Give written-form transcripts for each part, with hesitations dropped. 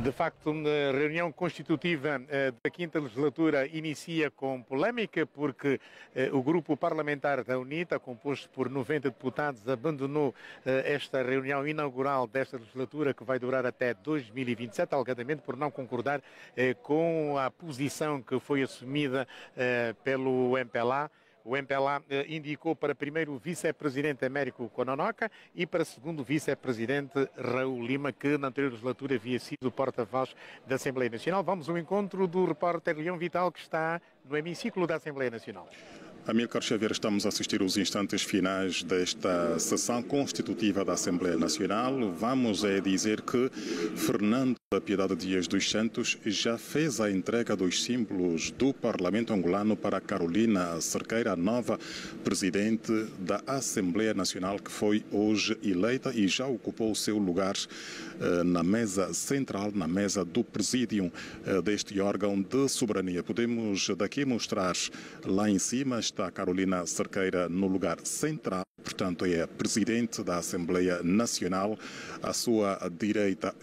De facto, a reunião constitutiva da quinta legislatura inicia com polémica porque o grupo parlamentar da UNITA, composto por 90 deputados, abandonou esta reunião inaugural desta legislatura que vai durar até 2027, alegadamente por não concordar com a posição que foi assumida pelo MPLA. O MPLA indicou para primeiro o vice-presidente Américo Kononoka e para segundo vice-presidente Raul Lima, que na anterior legislatura havia sido porta-voz da Assembleia Nacional. Vamos ao encontro do repórter Leão Vital, que está no hemiciclo da Assembleia Nacional. Amílcar Xavier, estamos a assistir aos instantes finais desta sessão constitutiva da Assembleia Nacional. Vamos dizer que Fernando da Piedade Dias dos Santos já fez a entrega dos símbolos do Parlamento angolano para Carolina Cerqueira, a nova presidente da Assembleia Nacional, que foi hoje eleita e já ocupou o seu lugar na mesa central, na mesa do presídio deste órgão de soberania. Podemos daqui mostrar lá em cima, está Carolina Cerqueira no lugar central, portanto é a presidente da Assembleia Nacional. À sua direita,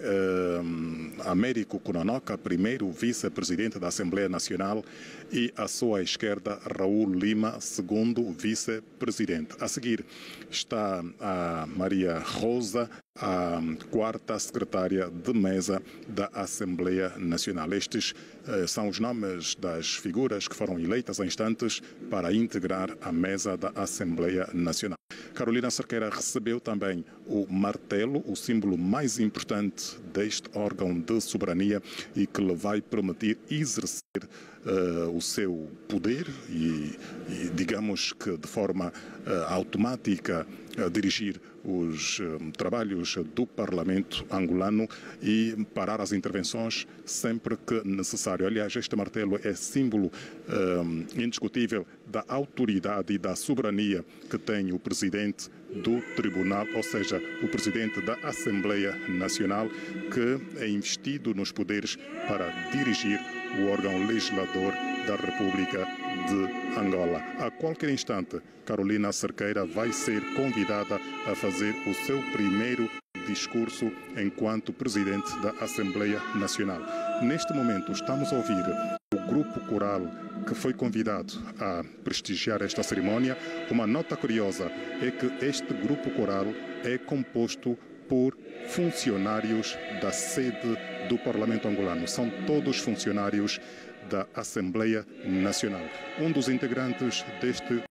Américo Kononoka, primeiro vice-presidente da Assembleia Nacional, e à sua esquerda, Raul Lima, segundo vice-presidente. A seguir está a Maria Rosa, a quarta secretária de mesa da Assembleia Nacional. Estes são os nomes das figuras que foram eleitas há instantes para integrar a mesa da Assembleia Nacional. Carolina Cerqueira recebeu também o martelo, o símbolo mais importante deste órgão de soberania e que lhe vai permitir exercer o seu poder e digamos que de forma automática dirigir os trabalhos do Parlamento angolano e parar as intervenções sempre que necessário. Aliás, este martelo é símbolo indiscutível da autoridade e da soberania que tem o presidente do Tribunal, ou seja, o presidente da Assembleia Nacional, que é investido nos poderes para dirigir o órgão legislador da República de Angola. A qualquer instante, Carolina Cerqueira vai ser convidada a fazer o seu primeiro discurso enquanto presidente da Assembleia Nacional. Neste momento, estamos a ouvir o grupo coral que foi convidado a prestigiar esta cerimónia. Uma nota curiosa é que este grupo coral é composto por funcionários da sede do Parlamento angolano. São todos funcionários da Assembleia Nacional. Um dos integrantes deste